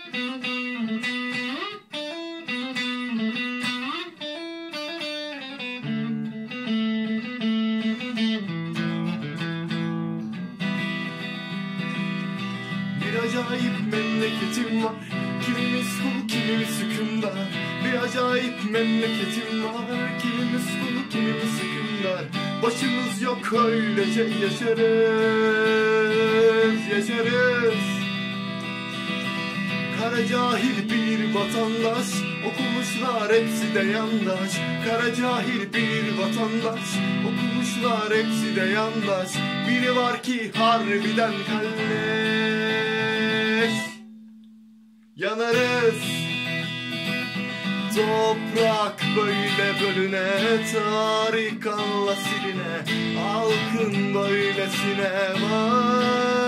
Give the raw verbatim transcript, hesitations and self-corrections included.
Bir acayip memleketim var, kimimiz kul kimimiz hükümdar. Bir acayip memleketim var, kimimiz kul kimimiz hükümdar. Başımız yok öylece yaşarız, yaşarız. Kara cahil bir vatandaş, okumuşlar hepsi de yandaş. Kara cahil bir vatandaş, okumuşlar hepsi de yandaş. Biri var ki harbiden kalleş. Yanarız. Toprak böyle bölüne, tarih kanla siline, halkın böylesine var.